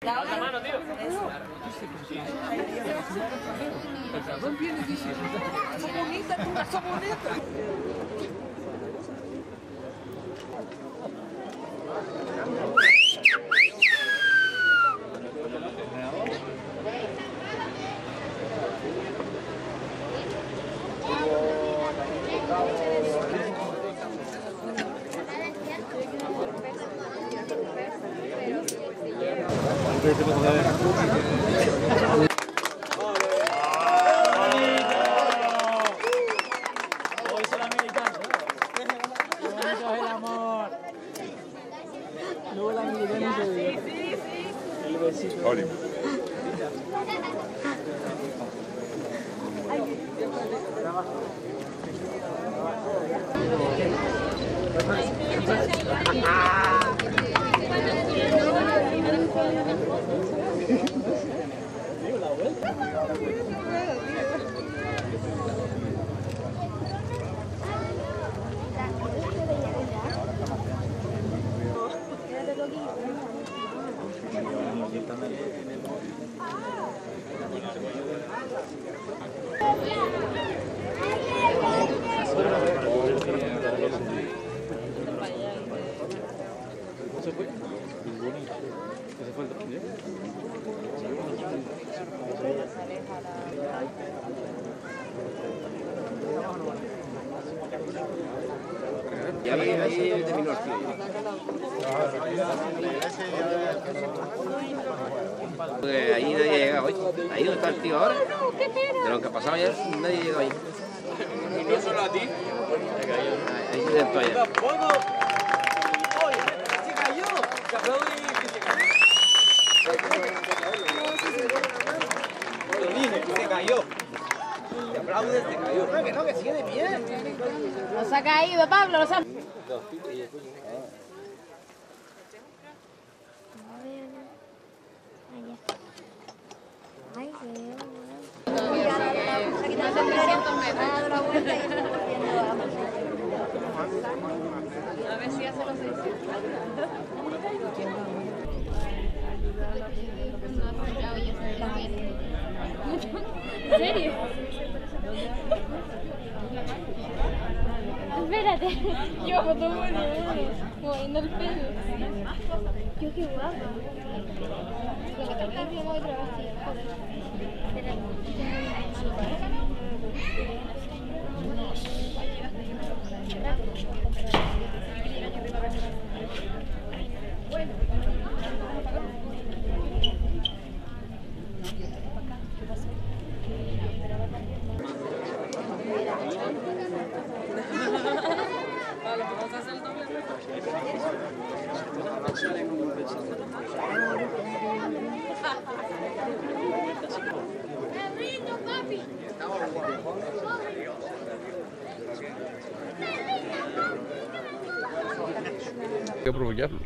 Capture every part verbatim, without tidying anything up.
La mano, tío. El cabrón viene y dice, ¡son bonitas, tú, son bonitas! Oli. Y ahí, ahí terminó el frío. Porque ahí nadie ha llegado hoy. Ahí donde está el tío ahora. De lo que ha pasado ayer, nadie ha llegado ahí. Y no solo a ti. Ahí se sentó ayer. ¡Oye! ¡Se cayó! ¡Se aplaude que se cayó! Lo dije, se cayó. Se aplaude, se cayó. No, que no, que sigue de pie. No se ha caído, Pablo, no se ha... Ay, sí. A ver si hace los seiscientos. ¿En serio? Espérate, yo foto moviendo el pelo. Yo qué guapa. Lo que te cambio otra vez, sí, joder. Hay que aprovecharlo.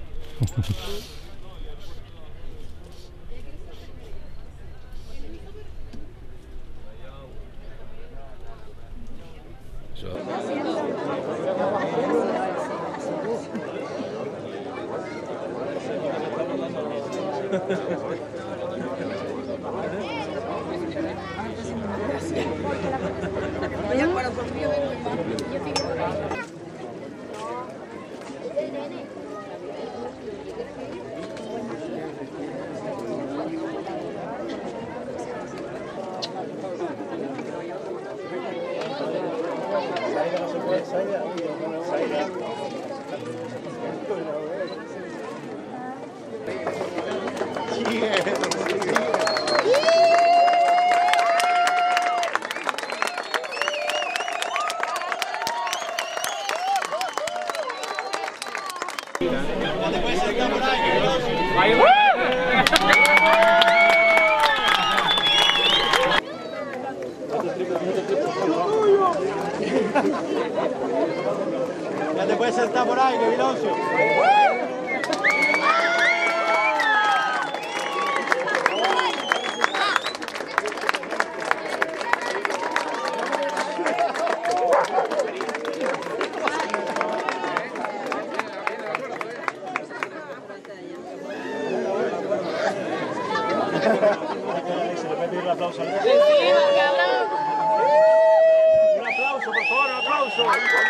Se le puede pedir un aplauso al Encima, cabrón. Un aplauso, por favor, un aplauso.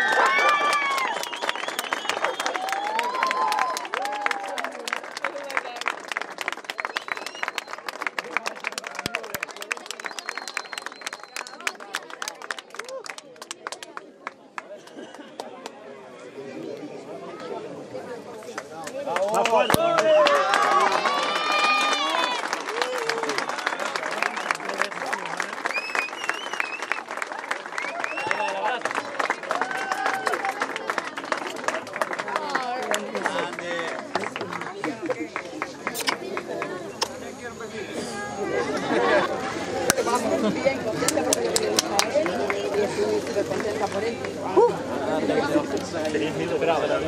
Más fuerte. Tenías miedo grave, ¿verdad?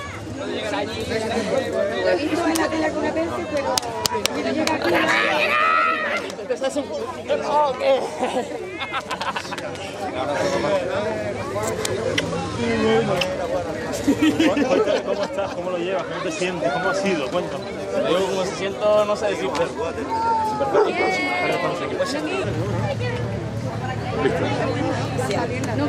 Lo he visto en la tele alguna vez, pero quiero llegar aquí. Empezás un poquito. ¡No! ¿Qué? Cuéntame cómo estás, cómo lo llevas, cómo te sientes, cómo ha sido, cuéntame. Yo como se siento, no sé decirte. No